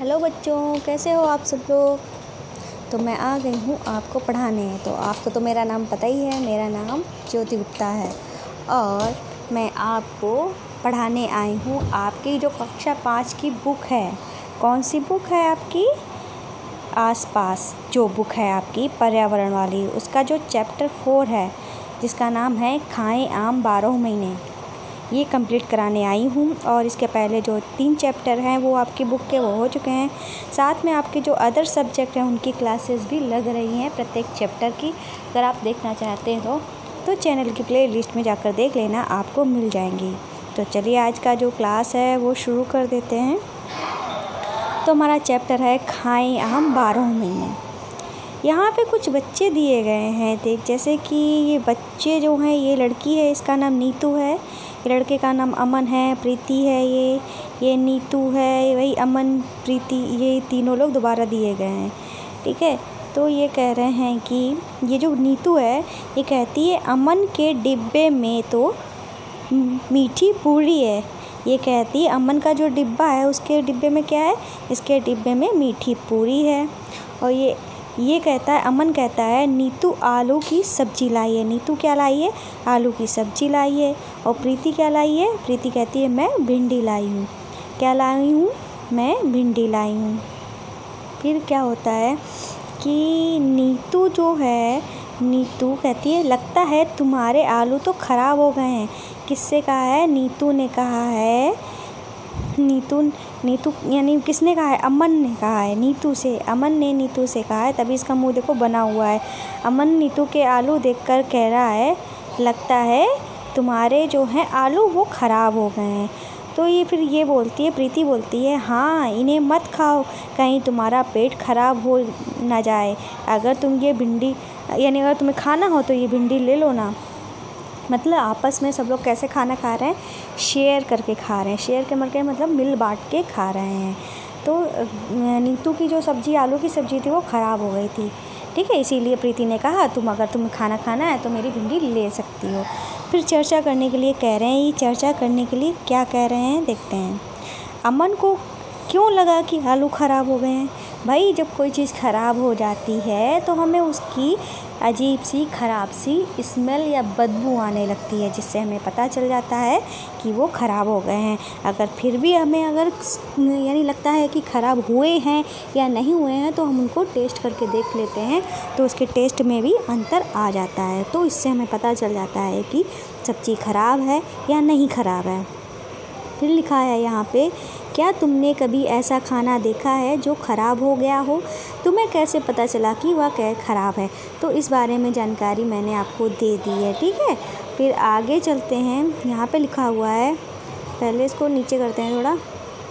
Hello बच्चों, कैसे हो आप सब लोग। तो मैं आ गई हूँ आपको पढ़ाने। तो आपको तो मेरा नाम पता ही है, मेरा नाम ज्योति गुप्ता है और मैं आपको पढ़ाने आई हूँ। आपकी जो कक्षा 5 की बुक है, कौन सी बुक है आपकी? आसपास जो बुक है आपकी पर्यावरण वाली, उसका जो चैप्टर 4 है जिसका नाम है खाएं आम 12 महीने, ये कंप्लीट कराने आई हूँ। और इसके पहले जो 3 चैप्टर हैं वो आपकी बुक के वो हो चुके हैं। साथ में आपके जो अदर सब्जेक्ट हैं उनकी क्लासेस भी लग रही हैं प्रत्येक चैप्टर की। अगर आप देखना चाहते हैं तो चैनल की प्ले लिस्ट में जाकर देख लेना, आपको मिल जाएंगी। तो चलिए आज का जो क्लास है वो शुरू कर देते हैं। तो हमारा चैप्टर है खाएं आम 12 महीने। यहाँ पे कुछ बच्चे दिए गए हैं, देख जैसे कि ये बच्चे जो हैं, ये लड़की है इसका नाम नीतू है, लड़के का नाम अमन है, प्रीति है, ये नीतू है, वही अमन प्रीति, ये तीनों लोग दोबारा दिए गए हैं। ठीक है, तो ये कह रहे हैं कि ये जो नीतू है ये कहती है अमन के डिब्बे में तो मीठी पूरी है। ये कहती है अमन का जो डिब्बा है उसके डिब्बे में क्या है, इसके डिब्बे में मीठी पूरी है। और ये कहता है, अमन कहता है नीतू आलू की सब्जी लाई है। नीतू क्या लाई है? आलू की सब्जी लाई है। और प्रीति क्या लाई है? प्रीति कहती है मैं भिंडी लाई हूँ। क्या लाई हूँ? मैं भिंडी लाई हूँ। फिर क्या होता है कि नीतू जो है, नीतू कहती है लगता है तुम्हारे आलू तो ख़राब हो गए हैं। किससे कहा है? नीतू ने कहा है। नीतू यानी किसने कहा है? अमन ने कहा है नीतू से। अमन ने नीतू से कहा है, तभी इसका मुंह देखो बना हुआ है। अमन नीतू के आलू देखकर कह रहा है लगता है तुम्हारे जो हैं आलू वो ख़राब हो गए हैं। तो ये फिर ये बोलती है, प्रीति बोलती है हाँ इन्हें मत खाओ, कहीं तुम्हारा पेट ख़राब हो ना जाए। अगर तुम ये भिंडी यानी अगर तुम्हें खाना हो तो ये भिंडी ले लो ना। मतलब आपस में सब लोग कैसे खाना खा रहे हैं? शेयर करके खा रहे हैं। शेयर करके मतलब मिल बांट के खा रहे हैं। तो नीतू की जो सब्ज़ी, आलू की सब्ज़ी थी, वो ख़राब हो गई थी। ठीक है, इसीलिए प्रीति ने कहा अगर तुम्हें खाना खाना है तो मेरी भिंडी ले सकती हो। फिर चर्चा करने के लिए कह रहे हैं। ये चर्चा करने के लिए क्या कह रहे हैं देखते हैं। अमन को क्यों लगा कि आलू ख़राब हो गए हैं? भाई जब कोई चीज़ ख़राब हो जाती है तो हमें उसकी अजीब सी ख़राब सी स्मेल या बदबू आने लगती है, जिससे हमें पता चल जाता है कि वो ख़राब हो गए हैं। अगर फिर भी हमें यानी लगता है कि ख़राब हुए हैं या नहीं हुए हैं तो हम उनको टेस्ट करके देख लेते हैं, तो उसके टेस्ट में भी अंतर आ जाता है। तो इससे हमें पता चल जाता है कि सब्ज़ी ख़राब है या नहीं ख़राब है। फिर लिखा है यहाँ पे, क्या तुमने कभी ऐसा खाना देखा है जो ख़राब हो गया हो? तुम्हें कैसे पता चला कि वह ख़राब है? तो इस बारे में जानकारी मैंने आपको दे दी है। ठीक है, फिर आगे चलते हैं। यहाँ पे लिखा हुआ है, पहले इसको नीचे करते हैं थोड़ा।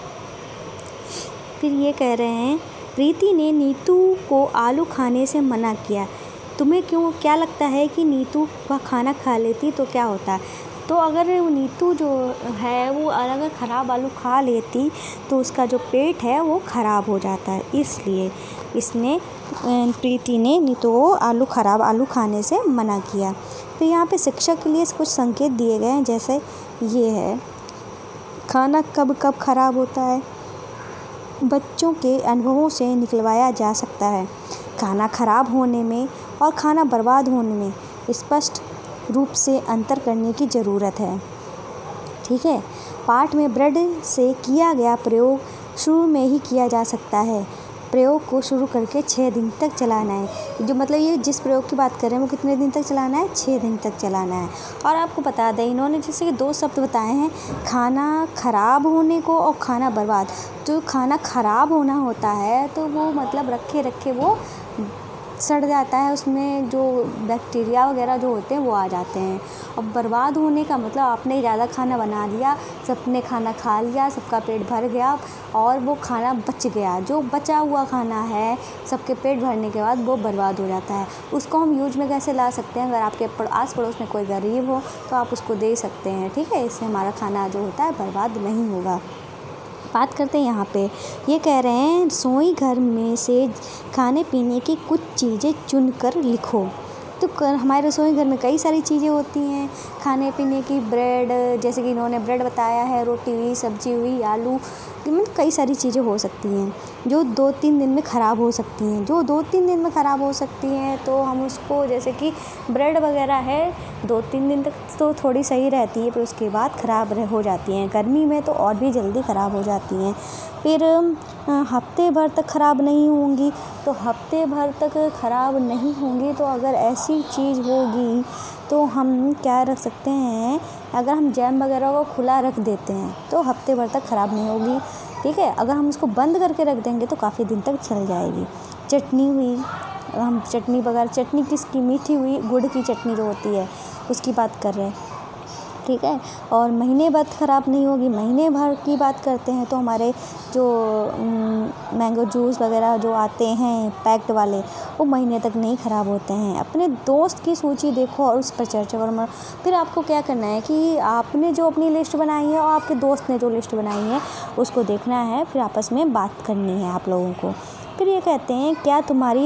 फिर ये कह रहे हैं प्रीति ने नीतू को आलू खाने से मना किया। तुम्हें क्या लगता है कि नीतू वह खाना खा लेती तो क्या होता? तो अगर नीतू जो है वो अगर ख़राब आलू खा लेती तो उसका जो पेट है वो ख़राब हो जाता है। इसलिए प्रीति ने नीतू को ख़राब आलू खाने से मना किया। फिर यहाँ पे शिक्षा के लिए कुछ संकेत दिए गए हैं, जैसे ये है, खाना कब कब ख़राब होता है बच्चों के अनुभवों से निकलवाया जा सकता है। खाना ख़राब होने में और खाना बर्बाद होने में स्पष्ट रूप से अंतर करने की ज़रूरत है। ठीक है, पाठ में ब्रेड से किया गया प्रयोग शुरू में ही किया जा सकता है। प्रयोग को शुरू करके 6 दिन तक चलाना है। जो मतलब ये जिस प्रयोग की बात कर रहे हैं वो कितने दिन तक चलाना है? 6 दिन तक चलाना है। और आपको बता दें, इन्होंने जैसे कि 2 शब्द बताए हैं, खाना ख़राब होने को और खाना बर्बाद। जो खाना ख़राब होना होता है तो वो मतलब रखे रखे वो सड़ जाता है, उसमें जो बैक्टीरिया वगैरह जो होते हैं वो आ जाते हैं। और बर्बाद होने का मतलब आपने ज़्यादा खाना बना लिया, सबने खाना खा लिया, सबका पेट भर गया और वो खाना बच गया। जो बचा हुआ खाना है सबके पेट भरने के बाद वो बर्बाद हो जाता है। उसको हम यूज में कैसे ला सकते हैं? अगर आपके आस पड़ोस में कोई गरीब हो तो आप उसको दे सकते हैं। ठीक है, इससे हमारा खाना जो होता है बर्बाद नहीं होगा। बात करते हैं यहाँ पे, ये कह रहे हैं सोई घर में से खाने पीने की कुछ चीज़ें चुनकर लिखो। तो हमारे रसोई घर में कई सारी चीज़ें होती हैं खाने पीने की। ब्रेड, जैसे कि इन्होंने ब्रेड बताया है, रोटी हुई, सब्जी हुई, आलू, कई सारी चीज़ें हो सकती हैं जो 2-3 दिन में ख़राब हो सकती हैं। जो 2-3 दिन में ख़राब हो सकती हैं तो हम उसको, जैसे कि ब्रेड वगैरह है, 2-3 दिन तक तो थोड़ी सही रहती है, फिर उसके बाद ख़राब हो जाती हैं। गर्मी में तो और भी जल्दी ख़राब हो जाती हैं। फिर हफ्ते भर तक ख़राब नहीं होंगी। तो हफ्ते भर तक ख़राब नहीं होंगी तो अगर ऐसी चीज़ होगी तो हम क्या रख सकते हैं, अगर हम जैम वगैरह को खुला रख देते हैं तो हफ्ते भर तक ख़राब नहीं होगी। ठीक है, अगर हम उसको बंद करके रख देंगे तो काफ़ी दिन तक चल जाएगी। चटनी हुई, हम चटनी वगैरह, चटनी किसकी, मीठी हुई, गुड़ की चटनी जो होती है उसकी बात कर रहे हैं। ठीक है, और महीने बाद ख़राब नहीं होगी। महीने भर की बात करते हैं तो हमारे जो मैंगो जूस वगैरह जो आते हैं पैक्ड वाले, वो महीने तक नहीं ख़राब होते हैं। अपने दोस्त की सूची देखो और उस पर चर्चा करो। फिर आपको क्या करना है कि आपने जो अपनी लिस्ट बनाई है और आपके दोस्त ने जो लिस्ट बनाई है उसको देखना है, फिर आपस में बात करनी है आप लोगों को। फिर ये कहते हैं, क्या तुम्हारी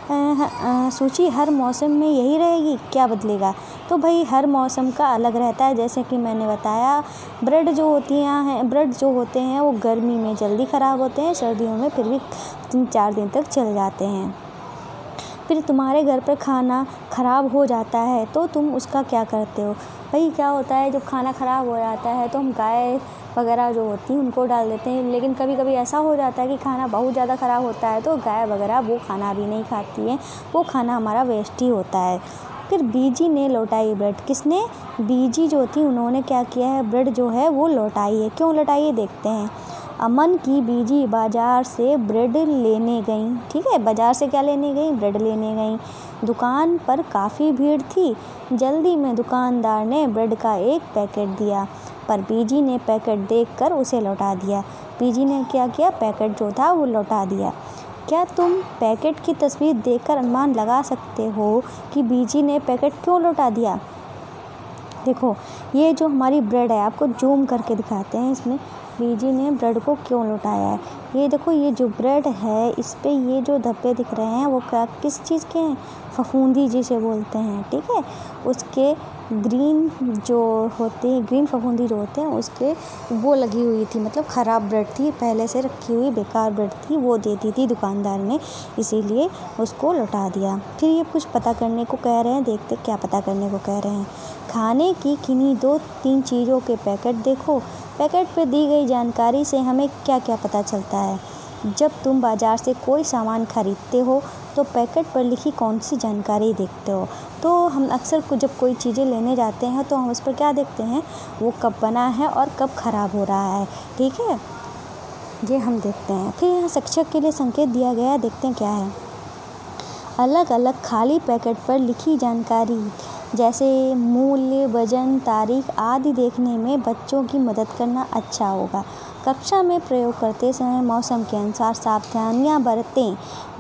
सूची हर मौसम में यही रहेगी, क्या बदलेगा? तो भाई हर मौसम का अलग रहता है। जैसे कि मैंने बताया, ब्रेड जो होते हैं वो गर्मी में जल्दी ख़राब होते हैं, सर्दियों में फिर भी 3-4 दिन तक चल जाते हैं। फिर तुम्हारे घर पर खाना ख़राब हो जाता है तो तुम उसका क्या करते हो? भाई क्या होता है, जब खाना ख़राब हो जाता है तो हम गाय वगैरह जो होती हैं उनको डाल देते हैं। लेकिन कभी कभी ऐसा हो जाता है कि खाना बहुत ज़्यादा ख़राब होता है तो गाय वगैरह वो खाना भी नहीं खाती है, वो खाना हमारा वेस्ट ही होता है। फिर बीजी ने लौटाई ब्रेड। किसने? बीजी जो थी उन्होंने क्या किया है, ब्रेड जो है वो लौटाई है। क्यों लौटाई है देखते हैं। अमन की बीजी बाज़ार से ब्रेड लेने गई। ठीक है, बाज़ार से क्या लेने गई? ब्रेड लेने गई। दुकान पर काफ़ी भीड़ थी। जल्दी में दुकानदार ने ब्रेड का एक पैकेट दिया, पर बीजी ने पैकेट देखकर उसे लौटा दिया। बीजी ने क्या किया? पैकेट जो था वो लौटा दिया। क्या तुम पैकेट की तस्वीर देखकर अनुमान लगा सकते हो कि बीजी ने पैकेट क्यों लौटा दिया? देखो, ये जो हमारी ब्रेड है, आपको जूम करके दिखाते हैं, इसमें बीजी ने ब्रेड को क्यों लौटाया है। ये देखो, ये जो ब्रेड है इस पे ये जो धब्बे दिख रहे हैं वो किस चीज़ के हैं? फफूंदी जिसे बोलते हैं। ठीक है, उसके ग्रीन जो होते हैं, ग्रीन फफूंदी जो होते हैं उसके वो लगी हुई थी, मतलब ख़राब ब्रेड थी, पहले से रखी हुई बेकार ब्रेड थी, वो दे दी थी दुकानदार ने, इसीलिए उसको लौटा दिया। फिर ये कुछ पता करने को कह रहे हैं, देखते क्या पता करने को कह रहे हैं। खाने की किन्हीं 2-3 चीज़ों के पैकेट देखो। पैकेट पर दी गई जानकारी से हमें क्या क्या पता चलता है? जब तुम बाज़ार से कोई सामान खरीदते हो तो पैकेट पर लिखी कौन सी जानकारी देखते हो? तो हम अक्सर जब कोई चीज़ें लेने जाते हैं तो हम उस पर क्या देखते हैं, वो कब बना है और कब ख़राब हो रहा है। ठीक है, ये हम देखते हैं। फिर यहाँ शिक्षक के लिए संकेत दिया गया है, देखते हैं क्या है। अलग अलग खाली पैकेट पर लिखी जानकारी जैसे मूल्य, वजन, तारीख आदि देखने में बच्चों की मदद करना अच्छा होगा। कक्षा में प्रयोग करते समय मौसम के अनुसार सावधानियां बरतें।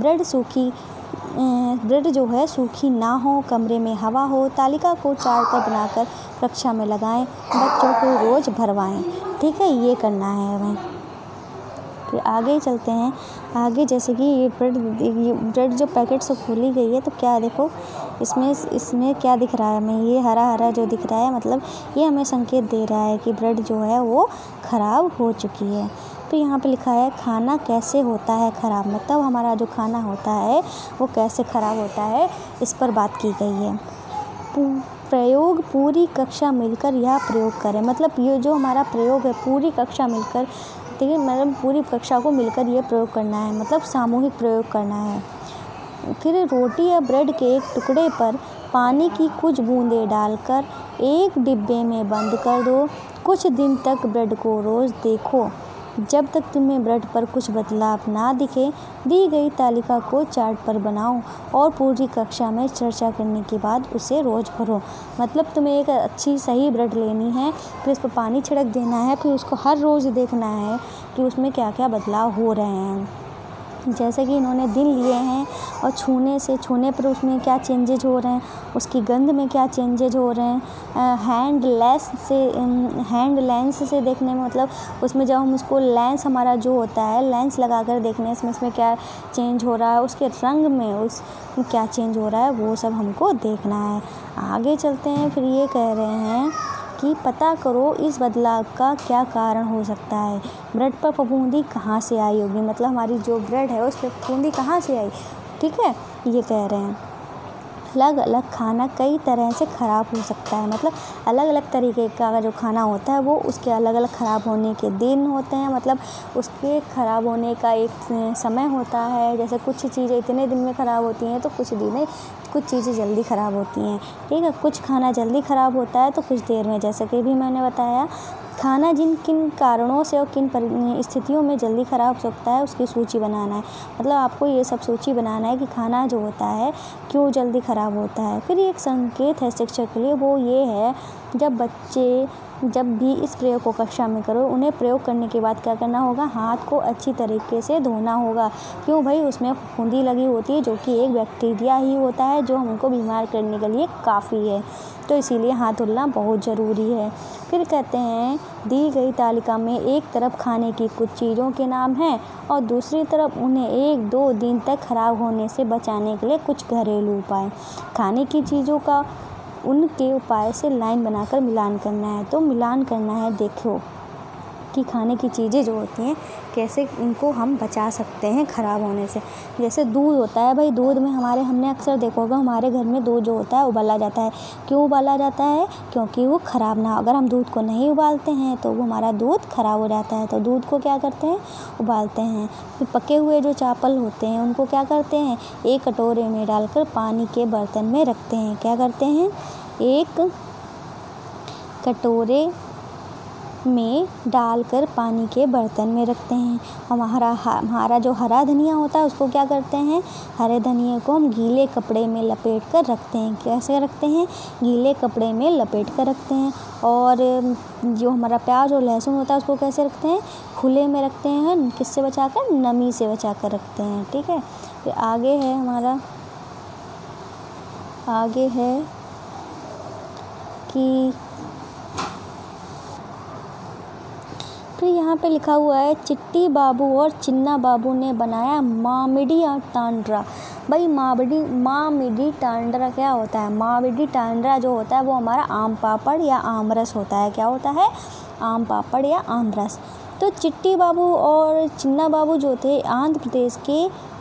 ब्रेड जो है सूखी ना हो, कमरे में हवा हो। तालिका को चार्ट पर बनाकर कक्षा में लगाएं। बच्चों को रोज़ भरवाएं। ठीक है, ये करना है हमें। फिर आगे चलते हैं। आगे जैसे कि ये ब्रेड जो पैकेट से खोली गई है तो क्या देखो, इसमें क्या दिख रहा है हमें? ये हरा हरा जो दिख रहा है, मतलब ये हमें संकेत दे रहा है कि ब्रेड जो है वो ख़राब हो चुकी है। फिर यहाँ पे लिखा है खाना कैसे होता है ख़राब, मतलब हमारा जो खाना होता है वो कैसे ख़राब होता है, इस पर बात की गई है। प्रयोग पूरी कक्षा मिलकर यह प्रयोग करें, मतलब ये जो हमारा प्रयोग है पूरी कक्षा मिलकर, ठीक है, मतलब पूरी कक्षा को मिलकर ये प्रयोग करना है, मतलब सामूहिक प्रयोग करना है। फिर रोटी या ब्रेड के एक टुकड़े पर पानी की कुछ बूंदें डालकर एक डिब्बे में बंद कर दो। कुछ दिन तक ब्रेड को रोज़ देखो। जब तक तुम्हें ब्रेड पर कुछ बदलाव ना दिखे, दी गई तालिका को चार्ट पर बनाओ और पूरी कक्षा में चर्चा करने के बाद उसे रोज़ भरो। मतलब तुम्हें एक अच्छी सही ब्रेड लेनी है, फिर उस पर पानी छिड़क देना है, फिर उसको हर रोज़ देखना है कि उसमें क्या क्या बदलाव हो रहे हैं। जैसे कि इन्होंने दिन लिए हैं और छूने पर उसमें क्या चेंजेज हो रहे हैं, उसकी गंध में क्या चेंजेज हो रहे हैं। हैंड लेंस से देखने में, मतलब उसमें जब हम उसको लेंस हमारा जो होता है लेंस लगा कर देखने से इसमें क्या चेंज हो रहा है, उसके रंग में उस क्या चेंज हो रहा है, वो सब हमको देखना है। आगे चलते हैं। फिर ये कह रहे हैं कि पता करो इस बदलाव का क्या कारण हो सकता है। ब्रेड पर फफूंदी कहाँ से आई होगी, मतलब हमारी जो ब्रेड है उस पर फफूंदी कहाँ से आई। ठीक है, ये कह रहे हैं। अलग अलग खाना कई तरह से ख़राब हो सकता है, मतलब अलग अलग तरीके का जो खाना होता है वो उसके अलग अलग ख़राब होने के दिन होते हैं, मतलब उसके ख़राब होने का एक समय होता है। जैसे कुछ चीज़ें इतने दिन में ख़राब होती हैं तो कुछ चीज़ें जल्दी ख़राब होती हैं। ठीक है, कुछ खाना जल्दी ख़राब होता है तो कुछ देर में। जैसे कि भी मैंने बताया, खाना जिन किन कारणों से और किन स्थितियों में जल्दी ख़राब हो सकता है उसकी सूची बनाना है। मतलब आपको ये सब सूची बनाना है कि खाना जो होता है क्यों जल्दी ख़राब होता है। फिर एक संकेत है शिक्षक के लिए, वो ये है जब बच्चे जब भी इस प्रयोग को कक्षा में करो, उन्हें प्रयोग करने के बाद क्या करना होगा, हाथ को अच्छी तरीके से धोना होगा। क्यों भाई, उसमें फफूंदी लगी होती है जो कि एक बैक्टीरिया ही होता है जो हमको बीमार करने के लिए काफ़ी है, तो इसीलिए हाथ धुलना बहुत ज़रूरी है। फिर कहते हैं दी गई तालिका में एक तरफ खाने की कुछ चीज़ों के नाम हैं और दूसरी तरफ उन्हें 1-2 दिन तक ख़राब होने से बचाने के लिए कुछ घरेलू उपाय। खाने की चीज़ों का उनके उपाय से लाइन बनाकर मिलान करना है। तो मिलान करना है, देखो कि खाने की चीज़ें जो होती हैं कैसे उनको हम बचा सकते हैं ख़राब होने से। जैसे दूध होता है भाई, दूध में हमने अक्सर देखा होगा हमारे घर में दूध जो होता है उबाला जाता है। क्यों उबाला जाता है, क्योंकि वो ख़राब ना हो। अगर हम दूध को नहीं उबालते हैं तो वो हमारा दूध ख़राब हो जाता है, तो दूध को क्या करते हैं, उबालते हैं। फिर पके हुए जो चावल होते हैं उनको क्या करते हैं, एक कटोरे में डालकर पानी के बर्तन में रखते हैं। क्या करते हैं, एक कटोरे में डालकर पानी के बर्तन में रखते हैं। हमारा जो हरा धनिया होता है उसको क्या करते हैं, हरे धनिया को हम गीले कपड़े में लपेट कर रखते हैं। कैसे रखते हैं, गीले कपड़े में लपेट कर रखते हैं। और जो हमारा प्याज और लहसुन होता है उसको कैसे रखते हैं, खुले में रखते हैं। किससे बचाकर, नमी से बचाकर रखते हैं। ठीक है, फिर आगे है कि फिर यहाँ पे लिखा हुआ है चिट्टी बाबू और चिन्ना बाबू ने बनाया मामिडी टांड्रा। भाई मामिडी टांड्रा क्या होता है, मामिडी टांड्रा जो होता है वो हमारा आम पापड़ या आम रस होता है। क्या होता है, आम पापड़ या आम रस। तो चिट्टी बाबू और चिन्ना बाबू जो थे आंध्र प्रदेश के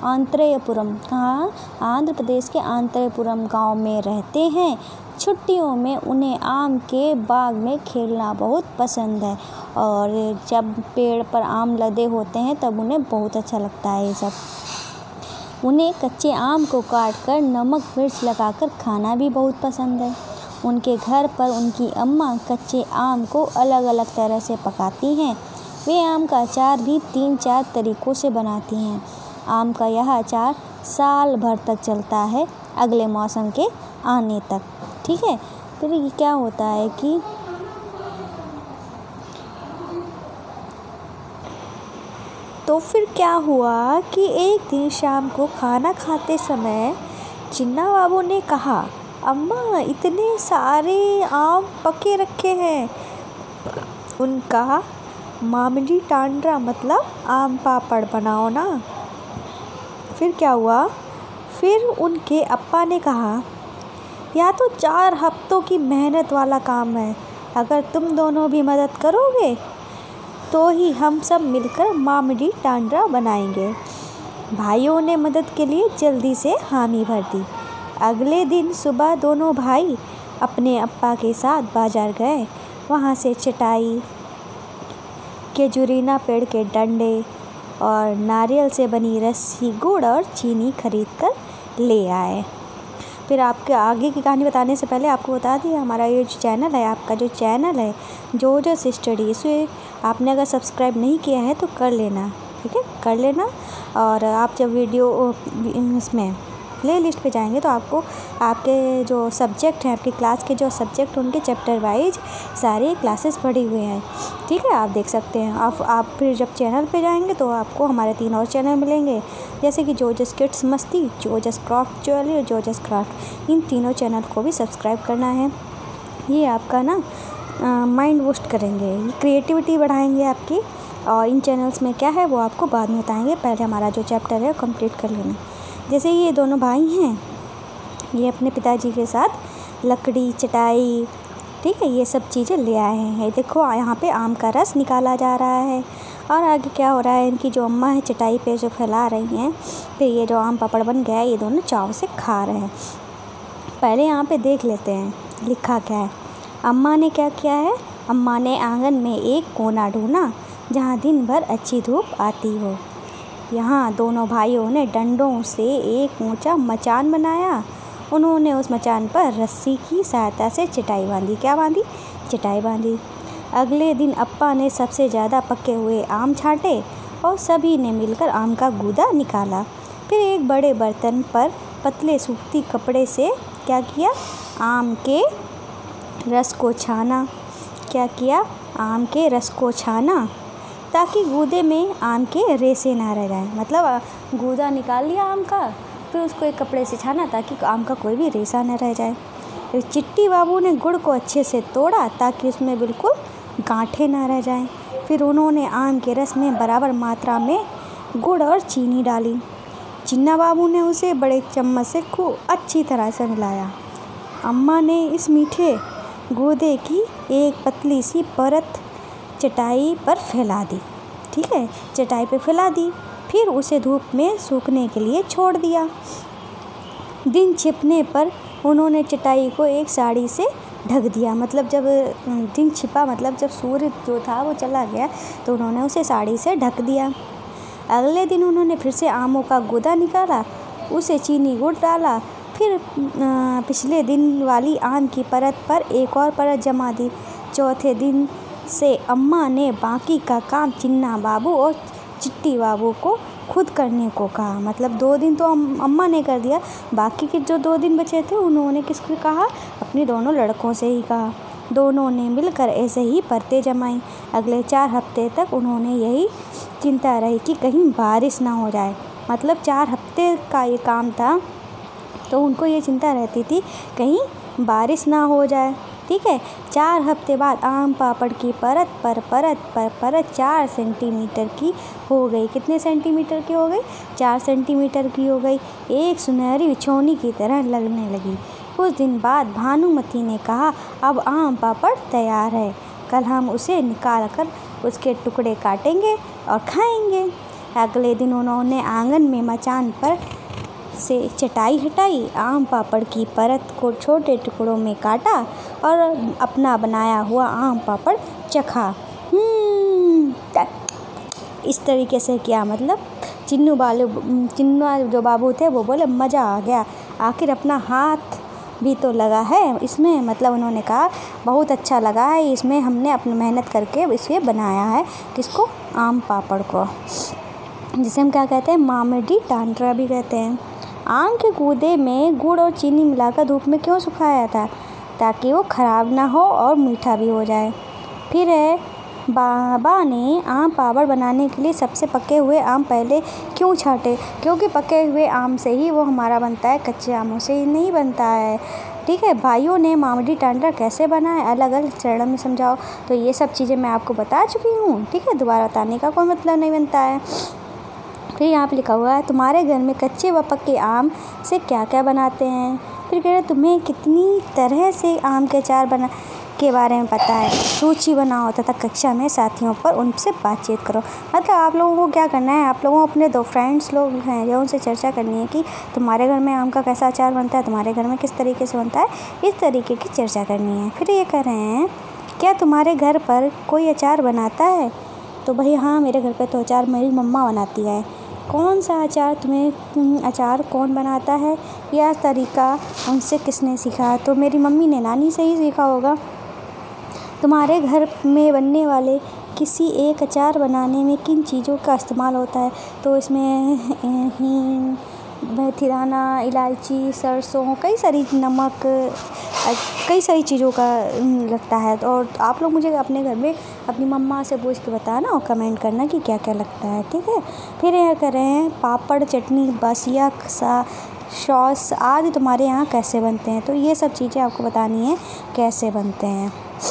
आंध्रपुरम गांव में रहते हैं। छुट्टियों में उन्हें आम के बाग में खेलना बहुत पसंद है और जब पेड़ पर आम लदे होते हैं तब उन्हें बहुत अच्छा लगता है ये सब। उन्हें कच्चे आम को काटकर नमक मिर्च लगाकर खाना भी बहुत पसंद है। उनके घर पर उनकी अम्मा कच्चे आम को अलग अलग तरह से पकाती हैं। वे आम का अचार भी 3-4 तरीक़ों से बनाती हैं। आम का यह अचार साल भर तक चलता है, अगले मौसम के आने तक। ठीक है, फिर ये क्या होता है कि तो फिर क्या हुआ कि एक दिन शाम को खाना खाते समय चिन्ना बाबू ने कहा, अम्मा इतने सारे आम पके रखे हैं। उनका मामिडी टांड्रा मतलब आम पापड़ बनाओ ना। फिर क्या हुआ, फिर उनके अप्पा ने कहा, यह तो 4 हफ्तों की मेहनत वाला काम है। अगर तुम दोनों भी मदद करोगे तो ही हम सब मिलकर मामिडी टांड्रा बनाएंगे। भाइयों ने मदद के लिए जल्दी से हामी भर दी। अगले दिन सुबह दोनों भाई अपने अप्पा के साथ बाजार गए। वहाँ से चटाई, केजुरीना पेड़ के डंडे और नारियल से बनी रस्सी, गुड़ और चीनी खरीद कर ले आए। फिर आपके आगे की कहानी बताने से पहले आपको बता दिया, हमारा ये जो चैनल है, आपका जो चैनल है जोजस स्टडी, इसे आपने अगर सब्सक्राइब नहीं किया है तो कर लेना। ठीक है, कर लेना। और आप जब वीडियो इसमें प्लेलिस्ट पे जाएंगे तो आपको आपके जो सब्जेक्ट हैं, आपकी क्लास के जो सब्जेक्ट, उनके चैप्टर वाइज सारे क्लासेस पढ़े हुए हैं। ठीक है, आप देख सकते हैं। आप फिर जब चैनल पे जाएंगे तो आपको हमारे 3 और चैनल मिलेंगे, जैसे कि जोजस किड्स मस्ती, जोजस क्राफ्ट ज्वेलरी और जोजस क्राफ्ट। इन तीनों चैनल को भी सब्सक्राइब करना है। ये आपका ना माइंड बूस्ट करेंगे, ये क्रिएटिविटी बढ़ाएंगे आपकी। और इन चैनल्स में क्या है वो आपको बाद में बताएंगे, पहले हमारा जो चैप्टर है वो कंप्लीट कर लेना। जैसे ये दोनों भाई हैं, ये अपने पिताजी के साथ लकड़ी, चटाई, ठीक है, ये सब चीज़ें ले आए हैं। देखो यहाँ पे आम का रस निकाला जा रहा है। और आगे क्या हो रहा है, इनकी जो अम्मा है चटाई पे जो फैला रही हैं, फिर ये जो आम पापड़ बन गया है ये दोनों चाव से खा रहे हैं। पहले यहाँ पे देख लेते हैं लिखा क्या है। अम्मा ने क्या किया है, अम्मा ने आंगन में एक कोना ढूंढा जहाँ दिन भर अच्छी धूप आती हो। यहाँ दोनों भाइयों ने डंडों से एक ऊंचा मचान बनाया। उन्होंने उस मचान पर रस्सी की सहायता से चटाई बांधी। क्या बांधी? चटाई बांधी। अगले दिन अप्पा ने सबसे ज़्यादा पके हुए आम छांटे और सभी ने मिलकर आम का गूदा निकाला। फिर एक बड़े बर्तन पर पतले सूती कपड़े से क्या किया, आम के रस को छाना। क्या किया? आम के रस को छाना ताकि गूदे में आम के रेसे ना रह जाएं। मतलब गूदा निकाल लिया आम का, फिर उसको एक कपड़े से छाना ताकि आम का कोई भी रेसा न रह जाए। फिर चिट्टी बाबू ने गुड़ को अच्छे से तोड़ा ताकि उसमें बिल्कुल गांठें ना रह जाएं। फिर उन्होंने आम के रस में बराबर मात्रा में गुड़ और चीनी डाली। चिन्ना बाबू ने उसे बड़े चम्मच से खूब अच्छी तरह से मिलाया। अम्मा ने इस मीठे गूदे की एक पतली सी परत चटाई पर फैला दी। ठीक है, चटाई पे फैला दी। फिर उसे धूप में सूखने के लिए छोड़ दिया। दिन छिपने पर उन्होंने चटाई को एक साड़ी से ढक दिया। मतलब जब दिन छिपा, मतलब जब सूर्य जो था वो चला गया, तो उन्होंने उसे साड़ी से ढक दिया। अगले दिन उन्होंने फिर से आमों का गूदा निकाला, उसे चीनी गुड़ डाला, फिर पिछले दिन वाली आम की परत पर एक और परत जमा दी। चौथे दिन से अम्मा ने बाकी का काम चिन्ना बाबू और चिट्टी बाबू को खुद करने को कहा। मतलब 2 दिन तो अम्मा ने कर दिया, बाकी के जो 2 दिन बचे थे उन्होंने किसको कहा, अपने दोनों लड़कों से ही कहा। दोनों ने मिलकर ऐसे ही परतें जमाई। अगले 4 हफ्ते तक उन्होंने यही चिंता रही कि कहीं बारिश ना हो जाए। मतलब 4 हफ्ते का ये काम था, तो उनको ये चिंता रहती थी कहीं बारिश ना हो जाए। ठीक है, 4 हफ्ते बाद आम पापड़ की परत पर परत 4 सेंटीमीटर की हो गई। कितने सेंटीमीटर की हो गई? 4 सेंटीमीटर की हो गई। एक सुनहरी बिछौनी की तरह लगने लगी। कुछ दिन बाद भानुमती ने कहा, अब आम पापड़ तैयार है, कल हम उसे निकाल कर उसके टुकड़े काटेंगे और खाएंगे। अगले दिन उन्होंने आंगन में मचान पर से चटाई हटाई, आम पापड़ की परत को छोटे टुकड़ों में काटा और अपना बनाया हुआ आम पापड़ चखा। इस तरीके से किया। मतलब चिन्ना जो बाबू थे वो बोले मज़ा आ गया, आखिर अपना हाथ भी तो लगा है इसमें। मतलब उन्होंने कहा बहुत अच्छा लगा है, इसमें हमने अपनी मेहनत करके इसे बनाया है। किसको? आम पापड़ को, जिसे हम क्या कहते हैं, मामेडी टांड्रा भी कहते हैं। आम के गूदे में गुड़ और चीनी मिलाकर धूप में क्यों सुखाया था? ताकि वो ख़राब ना हो और मीठा भी हो जाए। फिर बाबा ने आम पापड़ बनाने के लिए सबसे पके हुए आम पहले क्यों छांटे? क्योंकि पके हुए आम से ही वो हमारा बनता है, कच्चे आमों से ही नहीं बनता है। ठीक है, भाइयों ने मामेडी टांड्रा कैसे बना है अलग अलग चरणों में समझाओ। तो ये सब चीज़ें मैं आपको बता चुकी हूँ। ठीक है, दोबारा बताने का कोई मतलब नहीं बनता है। फिर यहाँ पे लिखा हुआ है, तुम्हारे घर में कच्चे व पक्के आम से क्या क्या बनाते हैं? फिर कह रहे तुम्हें कितनी तरह से आम के अचार बना के बारे में पता है, सूची बनाओ तथा कक्षा में साथियों पर उनसे बातचीत करो। मतलब आप लोगों को क्या करना है, आप लोगों को अपने 2 फ्रेंड्स लोग हैं जो उनसे चर्चा करनी है कि तुम्हारे घर में आम का कैसा अचार बनता है, तुम्हारे घर में किस तरीके से बनता है, इस तरीके की चर्चा करनी है। फिर ये कह रहे हैं, क्या तुम्हारे घर पर कोई अचार बनाता है? तो भाई हाँ, मेरे घर पर तो अचार मेरी मम्मा बनाती है। कौन सा अचार तुम्हें अचार कौन बनाता है? यह तरीका उनसे किसने सीखा? तो मेरी मम्मी ने, नानी से ही सीखा होगा। तुम्हारे घर में बनने वाले किसी एक अचार बनाने में किन चीज़ों का इस्तेमाल होता है? तो इसमें हींग, मेथी दाना, इलायची, सरसों, कई सारी नमक, कई सारी चीज़ों का लगता है। और आप लोग मुझे अपने घर में अपनी मम्मा से पूछ के बताना और कमेंट करना कि क्या क्या लगता है, ठीक है। फिर यह करें पापड़, चटनी, बसिया, सॉस आदि तुम्हारे यहाँ कैसे बनते हैं, तो ये सब चीज़ें आपको बतानी है कैसे बनते हैं।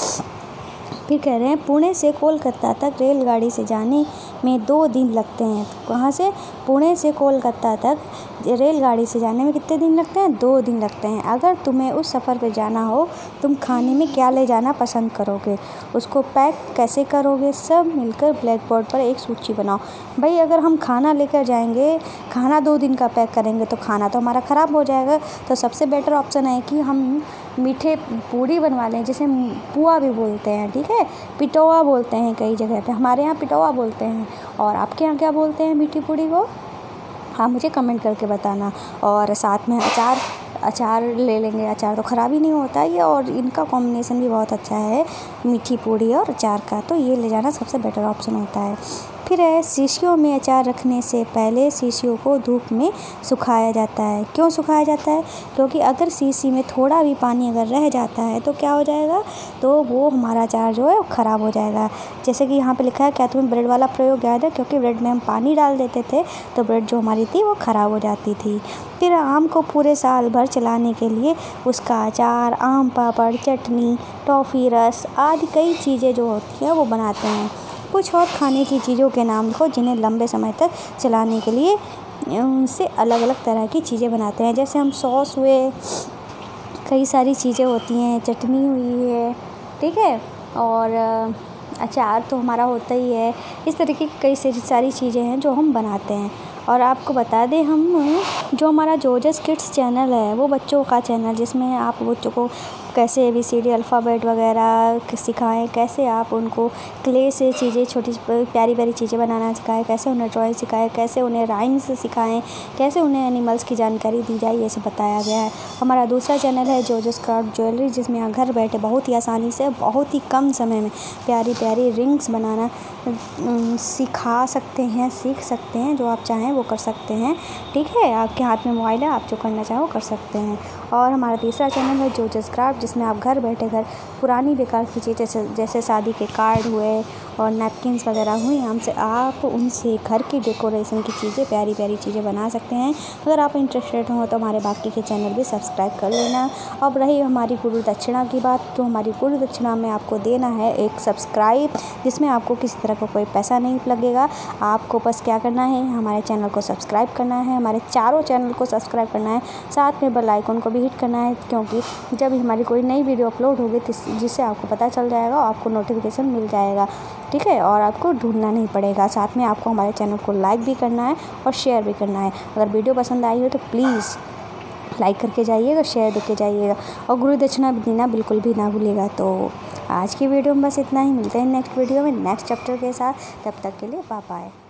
फिर कह रहे हैं पुणे से कोलकाता तक रेलगाड़ी से जाने में 2 दिन लगते हैं। कहाँ से? पुणे से कोलकाता तक रेलगाड़ी से जाने में कितने दिन लगते हैं? 2 दिन लगते हैं। अगर तुम्हें उस सफ़र पर जाना हो, तुम खाने में क्या ले जाना पसंद करोगे, उसको पैक कैसे करोगे, सब मिलकर ब्लैक बोर्ड पर एक सूची बनाओ। भाई अगर हम खाना लेकर जाएंगे, खाना 2 दिन का पैक करेंगे तो खाना तो हमारा ख़राब हो जाएगा। तो सबसे बेटर ऑप्शन है कि हम मीठे पूड़ी बनवा लें, जिसे पुआ भी बोलते हैं, ठीक है। पिटौआ बोलते हैं कई जगह पे, हमारे यहाँ पिटौआ बोलते हैं। और आपके यहाँ क्या बोलते हैं मीठी पूड़ी को? हाँ, मुझे कमेंट करके बताना। और साथ में अचार ले लेंगे, अचार तो ख़राब ही नहीं होता है, और इनका कॉम्बिनेशन भी बहुत अच्छा है, मीठी पूड़ी और अचार का। तो ये ले जाना सबसे बेटर ऑप्शन होता है। फिर है शीशियों में अचार रखने से पहले शीशियों को धूप में सुखाया जाता है। क्यों सुखाया जाता है? क्योंकि अगर शीशी में थोड़ा भी पानी अगर रह जाता है तो क्या हो जाएगा, तो वो हमारा अचार जो है वो ख़राब हो जाएगा। जैसे कि यहाँ पे लिखा है, क्या तुम्हें ब्रेड वाला प्रयोग याद है? क्योंकि ब्रेड में हम पानी डाल देते थे तो ब्रेड जो हमारी थी वो ख़राब हो जाती थी। फिर आम को पूरे साल भर चलाने के लिए उसका अचार, आम पापड़, चटनी, टॉफ़ी, रस आदि कई चीज़ें जो होती हैं वो बनाते हैं। कुछ और खाने की चीज़ों के नाम लिखो जिन्हें लंबे समय तक चलाने के लिए उनसे अलग अलग तरह की चीज़ें बनाते हैं। जैसे हम सॉस हुए, कई सारी चीज़ें होती हैं, चटनी हुई है, ठीक है, और अचार तो हमारा होता ही है। इस तरीके की कई सारी चीज़ें हैं जो हम बनाते हैं। और आपको बता दें, हम जो हमारा जोजस किड्स चैनल है वो बच्चों का चैनल, जिसमें आप बच्चों को कैसे ABCD अल्फ़ाबेट वगैरह सिखाएं, कैसे आप उनको क्ले से चीज़ें, छोटी प्यारी प्यारी चीज़ें बनाना सिखाएं, कैसे उन्हें ड्राइंग सिखाएं, कैसे उन्हें राइम्स सिखाएं, कैसे उन्हें एनिमल्स की जानकारी दी जाए, ये सब बताया गया है। हमारा दूसरा चैनल है जोजस क्राफ्ट ज्वेलरी, जिसमें आप घर बैठे बहुत ही आसानी से बहुत ही कम समय में प्यारी प्यारी रिंग्स बनाना सिखा सकते हैं, सीख सकते हैं। जो आप चाहें वो कर सकते हैं, ठीक है। आपके हाथ में मोबाइल है, आप जो करना चाहो कर सकते हैं। और हमारा तीसरा चैनल है जोजस क्राफ्ट, जिसमें आप घर बैठे पुरानी बेकार की चीज़ें जैसे शादी के कार्ड हुए और नैपकिन्स वगैरह हुई, हमसे आप उनसे घर की डेकोरेशन की चीज़ें, प्यारी प्यारी चीज़ें बना सकते हैं। अगर आप इंटरेस्टेड हो तो हमारे बाकी के चैनल भी सब्सक्राइब कर लेना। अब रही हमारी गुरु दक्षिणा की बात, तो हमारी गुरु दक्षिणा में आपको देना है एक सब्सक्राइब, जिसमें आपको किसी तरह का कोई पैसा नहीं लगेगा। आपको बस क्या करना है, हमारे चैनल को सब्सक्राइब करना है, हमारे चारों चैनल को सब्सक्राइब करना है, साथ में बेल आइकन को भी हिट करना है, क्योंकि जब हमारी कोई नई वीडियो अपलोड होगी जिससे आपको पता चल जाएगा, आपको नोटिफिकेशन मिल जाएगा, ठीक है। और आपको ढूंढना नहीं पड़ेगा। साथ में आपको हमारे चैनल को लाइक भी करना है और शेयर भी करना है। अगर वीडियो पसंद आई हो तो प्लीज़ लाइक करके जाइएगा, शेयर करके जाइएगा, और गुरु दक्षिणा भी देना बिल्कुल भी ना भूलिएगा। तो आज की वीडियो में बस इतना ही, मिलते हैं नेक्स्ट वीडियो में नेक्स्ट चैप्टर के साथ। तब तक के लिए बाय बाय।